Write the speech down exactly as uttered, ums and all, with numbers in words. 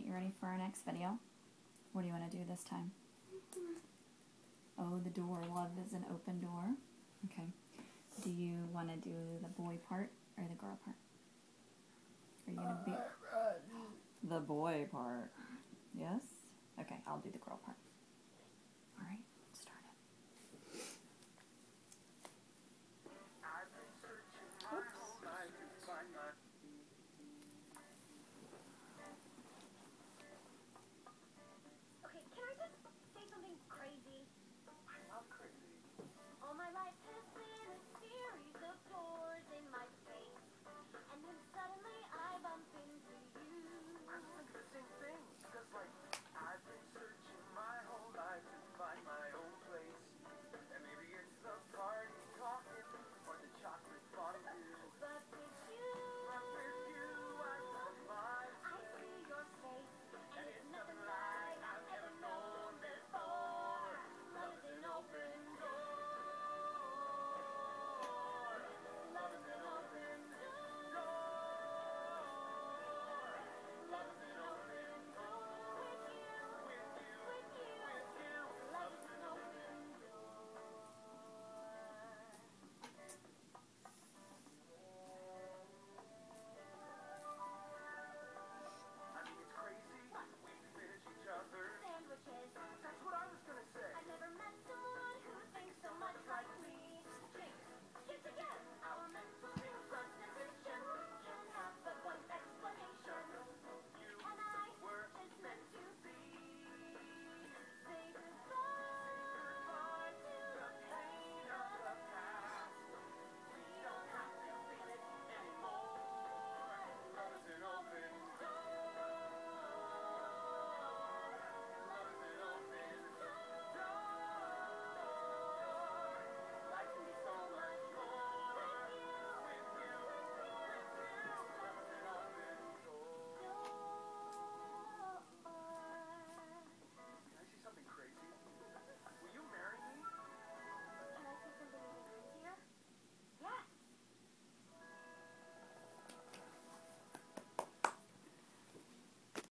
you ready for our next video? What do you want to do this time? Oh, the door. Love is an open door. Okay. Do you want to do the boy part or the girl part? Are you going to be the boy part? Yes? Okay, I'll do the girl part.